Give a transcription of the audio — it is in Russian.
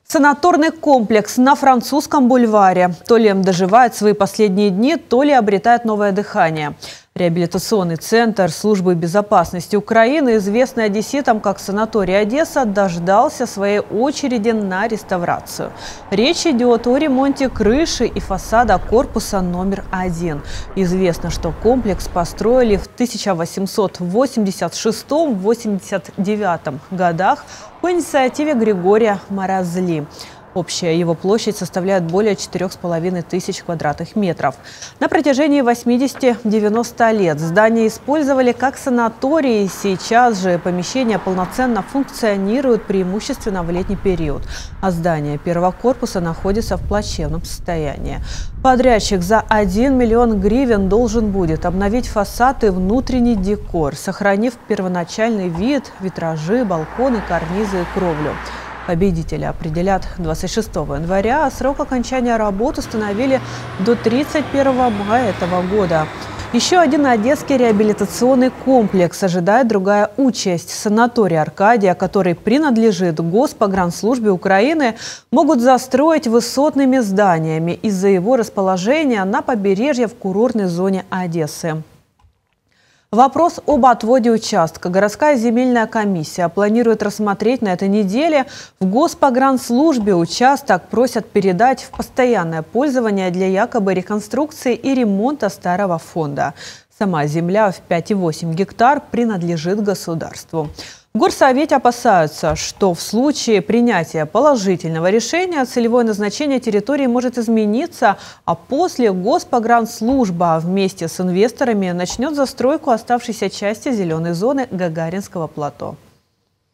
Санаторный комплекс на Французском бульваре. То ли доживает свои последние дни, то ли обретает новое дыхание. Реабилитационный центр службы безопасности Украины, известный одесситам как санаторий Одесса, дождался своей очереди на реставрацию. Речь идет о ремонте крыши и фасада корпуса номер 1. Известно, что комплекс построили в 1886-89 годах по инициативе Григория Маразли. Общая его площадь составляет более 4500 квадратных метров. На протяжении 80-90 лет здание использовали как санаторий. Сейчас же помещение полноценно функционирует преимущественно в летний период. А здание первого корпуса находится в плачевном состоянии. Подрядчик за 1 миллион гривен должен будет обновить фасад и внутренний декор, сохранив первоначальный вид, витражи, балконы, карнизы и кровлю. Победителя определят 26 января, а срок окончания работ установили до 31 мая этого года. Еще один одесский реабилитационный комплекс ожидает другая участь. Санаторий «Аркадия», который принадлежит Госпогранслужбе Украины, могут застроить высотными зданиями из-за его расположения на побережье в курортной зоне Одессы. Вопрос об отводе участка городская земельная комиссия планирует рассмотреть на этой неделе. В Госпогранслужбе участок просят передать в постоянное пользование для якобы реконструкции и ремонта старого фонда. Сама земля в 5,8 гектар принадлежит государству. В горсовете опасаются, что в случае принятия положительного решения целевое назначение территории может измениться, а после Госпогранслужба вместе с инвесторами начнет застройку оставшейся части зеленой зоны Гагаринского плато.